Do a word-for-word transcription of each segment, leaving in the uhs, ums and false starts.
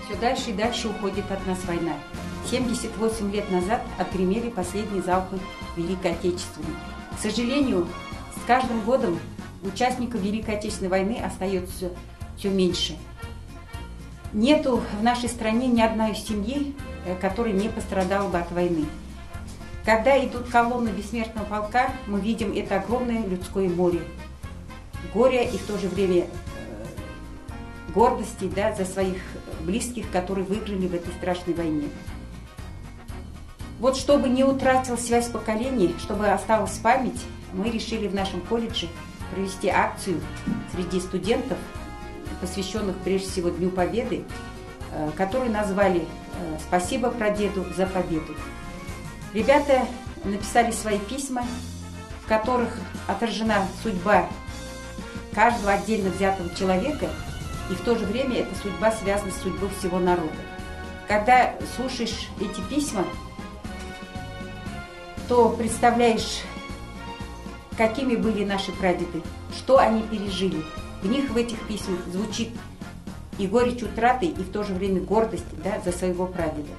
Все дальше и дальше уходит от нас война. семьдесят восемь лет назад отгремели последние залпы Великой Отечественной. К сожалению, с каждым годом участников Великой Отечественной войны остается все, все меньше. Нету в нашей стране ни одной семьи, которая не пострадала бы от войны. Когда идут колонны бессмертного полка, мы видим это огромное людское море. Горя и в то же время э, гордости, да, за своих близких, которые выиграли в этой страшной войне. Вот чтобы не утратил связь поколений, чтобы осталась память, мы решили в нашем колледже провести акцию среди студентов, посвященных прежде всего Дню Победы, э, которую назвали э, «Спасибо прадеду за победу». Ребята написали свои письма, в которых отражена судьба каждого отдельно взятого человека, и в то же время эта судьба связана с судьбой всего народа. Когда слушаешь эти письма, то представляешь, какими были наши прадеды, что они пережили. В них, в этих письмах, звучит и горечь утраты, и в то же время гордость, да, за своего прадеда.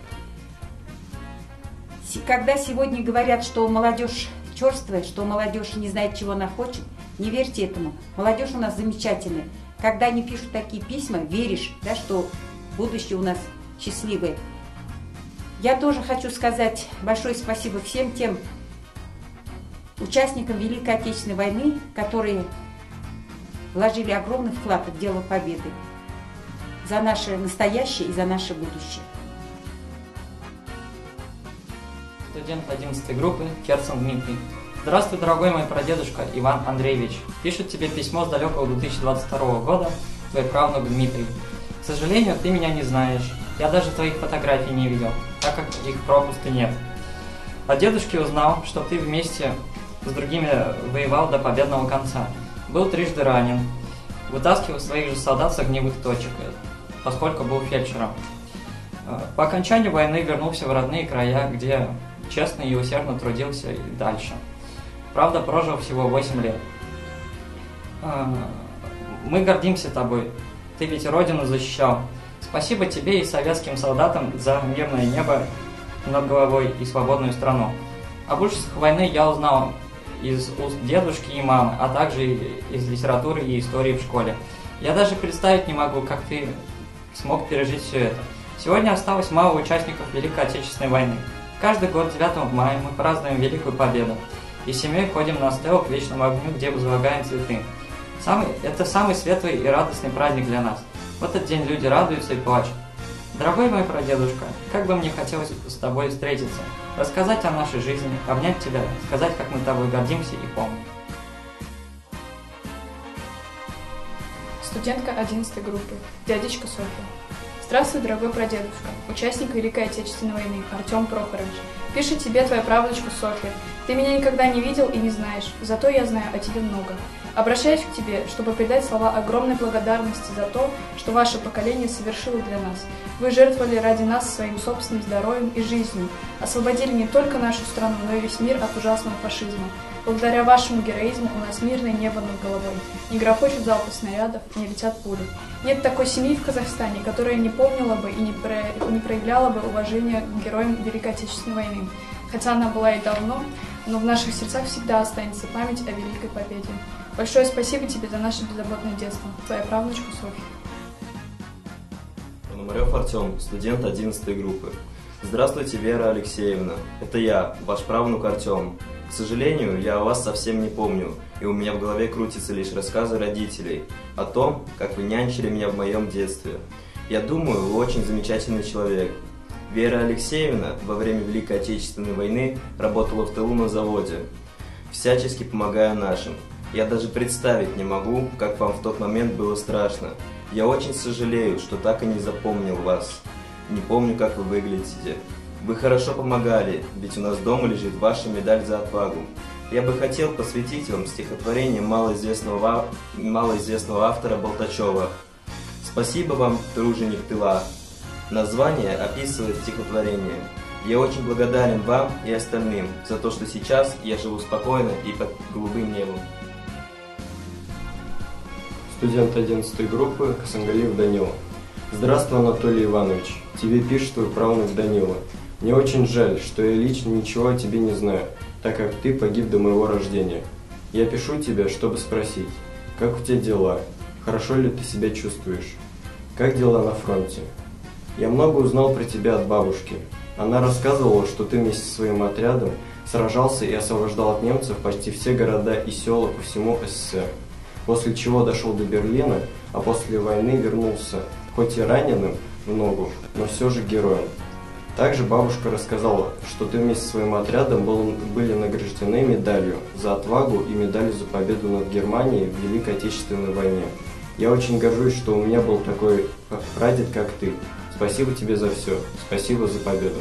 Когда сегодня говорят, что молодежь черствая, что молодежь не знает, чего она хочет, не верьте этому. Молодежь у нас замечательная. Когда они пишут такие письма, веришь, да, что будущее у нас счастливое. Я тоже хочу сказать большое спасибо всем тем участникам Великой Отечественной войны, которые вложили огромный вклад в дело победы за наше настоящее и за наше будущее. Студент одиннадцатой группы Керцен Дмитрий. Здравствуй, дорогой мой прадедушка Иван Андреевич. Пишет тебе письмо с далекого две тысячи двадцать второго года твой правнук Дмитрий. К сожалению, ты меня не знаешь. Я даже твоих фотографий не видел, так как их пропуска нет. От дедушки узнал, что ты вместе с другими воевал до победного конца. Был трижды ранен, вытаскивал своих же солдат с огневых точек, поскольку был фельдшером. По окончанию войны вернулся в родные края, где честно и усердно трудился и дальше. Правда, прожил всего восемь лет. Мы гордимся тобой. Ты ведь родину защищал. Спасибо тебе и советским солдатам за мирное небо над головой и свободную страну. Об ужасах войны я узнал из уст дедушки и мамы, а также из литературы и истории в школе. Я даже представить не могу, как ты смог пережить все это. Сегодня осталось мало участников Великой Отечественной войны. Каждый год девятого мая мы празднуем Великую Победу и с семьей ходим на стелу к вечному огню, где возлагаем цветы. Самый, это самый светлый и радостный праздник для нас. В этот день люди радуются и плачут. Дорогой мой прадедушка, как бы мне хотелось с тобой встретиться, рассказать о нашей жизни, обнять тебя, сказать, как мы тобой гордимся и помним. Студентка одиннадцатой группы, дядечка Софья. Здравствуй, дорогой прадедушка, участник Великой Отечественной войны, Артем Прохорович. Пишет тебе твоя правнучка Софья. Ты меня никогда не видел и не знаешь, зато я знаю о тебе много. Обращаюсь к тебе, чтобы передать слова огромной благодарности за то, что ваше поколение совершило для нас. Вы жертвовали ради нас своим собственным здоровьем и жизнью, освободили не только нашу страну, но и весь мир от ужасного фашизма. Благодаря вашему героизму у нас мирное небо над головой. Не грохочут залпы снарядов, не летят пули. Нет такой семьи в Казахстане, которая не помнила бы и не, про... не проявляла бы уважения к героям Великой Отечественной войны. Хотя она была и давно, но в наших сердцах всегда останется память о Великой Победе. Большое спасибо тебе за наше беззаботное детство. Твоя правнучка Софья. Пономарев Артем, студент одиннадцатой группы. Здравствуйте, Вера Алексеевна. Это я, ваш правнук Артем. К сожалению, я о вас совсем не помню, и у меня в голове крутятся лишь рассказы родителей о том, как вы нянчили меня в моем детстве. Я думаю, вы очень замечательный человек. Вера Алексеевна во время Великой Отечественной войны работала в тылу на заводе, всячески помогая нашим. Я даже представить не могу, как вам в тот момент было страшно. Я очень сожалею, что так и не запомнил вас. Не помню, как вы выглядите. Вы хорошо помогали, ведь у нас дома лежит ваша медаль за отвагу. Я бы хотел посвятить вам стихотворение малоизвестного, малоизвестного автора Болтачева. Спасибо вам, труженик тыла. Название описывает стихотворение. Я очень благодарен вам и остальным за то, что сейчас я живу спокойно и под голубым небом. Студент одиннадцатой группы Хасангалиев Данила. Здравствуй, Анатолий Иванович. Тебе пишет твой правнук Данила. Мне очень жаль, что я лично ничего о тебе не знаю, так как ты погиб до моего рождения. Я пишу тебе, чтобы спросить, как у тебя дела, хорошо ли ты себя чувствуешь, как дела на фронте. Я много узнал про тебя от бабушки. Она рассказывала, что ты вместе со своим отрядом сражался и освобождал от немцев почти все города и села по всему СССР, после чего дошел до Берлина, а после войны вернулся, хоть и раненым в ногу, но все же героем. Также бабушка рассказала, что ты вместе со своим отрядом был, были награждены медалью за отвагу и медалью за победу над Германией в Великой Отечественной войне. Я очень горжусь, что у меня был такой прадед, как ты. Спасибо тебе за все. Спасибо за победу.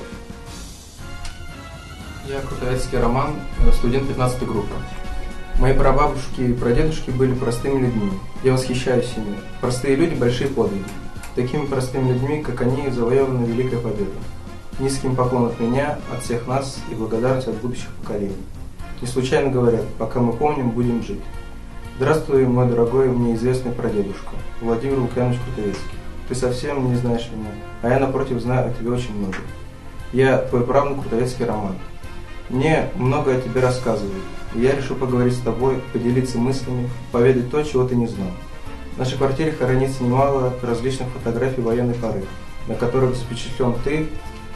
Я Крутовецкий Роман, студент пятнадцатой группы. Мои прабабушки и прадедушки были простыми людьми. Я восхищаюсь ими. Простые люди – большие подвиги. Такими простыми людьми, как они, завоевана великая победа. Низкий поклон от меня, от всех нас и благодарность от будущих поколений. Не случайно говорят, пока мы помним, будем жить. Здравствуй, мой дорогой, мне известный прадедушка, Владимир Лукьянович Крутовецкий. Ты совсем не знаешь меня, а я, напротив, знаю о тебе очень много. Я твой правнук Крутовецкий Роман. Мне много о тебе рассказывают, и я решил поговорить с тобой, поделиться мыслями, поведать то, чего ты не знал. В нашей квартире хранится немало различных фотографий военной поры, на которых запечатлен ты.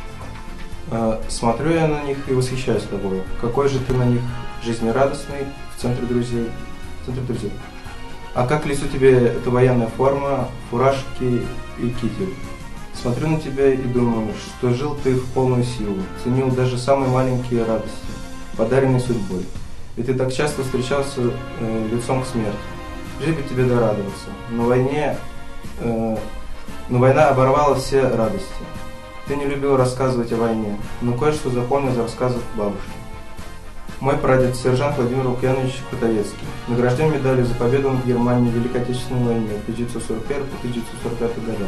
Смотрю я на них и восхищаюсь тобой. Какой же ты на них жизнерадостный, в центре друзей. В центре друзей. А как к лицу тебе эта военная форма, фуражки и китель? Смотрю на тебя и думаю, что жил ты в полную силу, ценил даже самые маленькие радости, подаренные судьбой. И ты так часто встречался э, лицом к смерти. Жить бы тебе дорадоваться. На войне, э, но война оборвала все радости. Ты не любил рассказывать о войне, но кое-что запомнил из рассказов бабушки. Мой прадед, сержант Владимир Лукьянович Крутовецкий, награжден медалью за победу над Германией в Великой Отечественной войне тысяча девятьсот сорок первый — тысяча девятьсот сорок пятый года.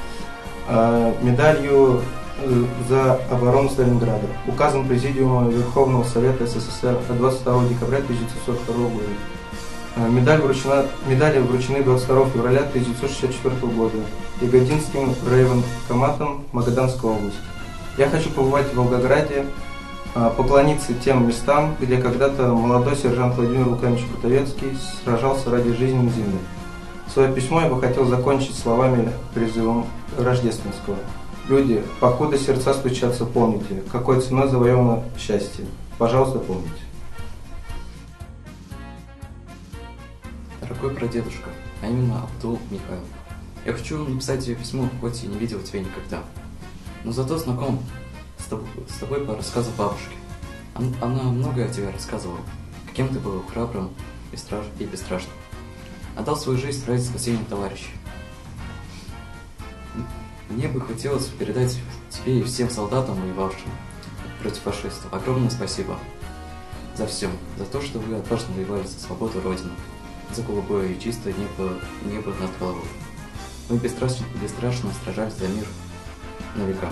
А, медалью за оборону Сталинграда, указом Президиума Верховного Совета СССР от двадцать второго декабря тысяча девятьсот сорок второго года. А, медаль вручена, медали вручены двадцать второго февраля тысяча девятьсот шестьдесят четвёртого года Ягодинским райвоенкоматом Магаданской области. Я хочу побывать в Волгограде, поклониться тем местам, где когда-то молодой сержант Владимир Лукьянович Крутовецкий сражался ради жизни на земле. Свое письмо я бы хотел закончить словами призывом рождественского. Люди, покуда сердца стучатся, помните, какой ценой завоевано счастье. Пожалуйста, помните. Дорогой прадедушка, а именно Абдул Михайлов, я хочу написать тебе письмо, хоть и не видел тебя никогда, но зато знаком с тобой, с тобой по рассказу бабушки. Она, она многое о тебе рассказывала, каким ты был храбрым и, страш, и бесстрашным. Отдал свою жизнь ради спасения товарищей. Мне бы хотелось передать тебе и всем солдатам, воевавшим против фашистов, огромное спасибо за все, за то, что вы отважно воевали за свободу Родины, за голубое и чистое небо, небо над головой. Мы бесстрашно, бесстрашно сражались за мир на века.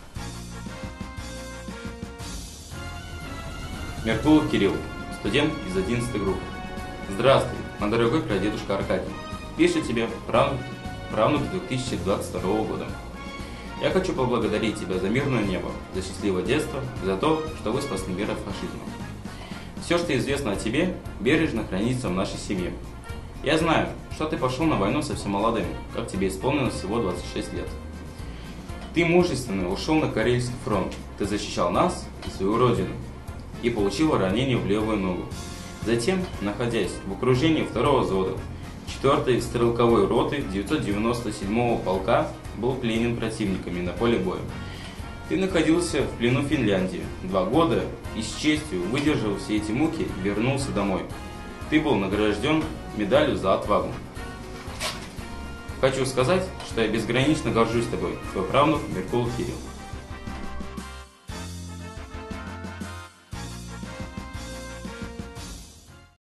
Меркулов Кирилл, студент из одиннадцатой группы. Здравствуй, мой дорогой прадедушка Аркадий. Пишет тебе правнук, правнук две тысячи двадцать второго года. Я хочу поблагодарить тебя за мирное небо, за счастливое детство, за то, что вы спасли мир от фашизма. Все, что известно о тебе, бережно хранится в нашей семье. Я знаю, что ты пошел на войну совсем молодым, как тебе исполнилось всего двадцать шесть лет. Ты мужественно ушел на Карельский фронт, ты защищал нас и свою родину, и получил ранение в левую ногу. Затем, находясь в окружении второго взвода четвёртой стрелковой роты девятьсот девяносто седьмого полка, был пленен противниками на поле боя. Ты находился в плену в Финляндии два года и с честью, выдержав все эти муки, вернулся домой. Ты был награжден медалью за отвагу. Хочу сказать, что я безгранично горжусь тобой, твой правнук Меркулов Кирилл.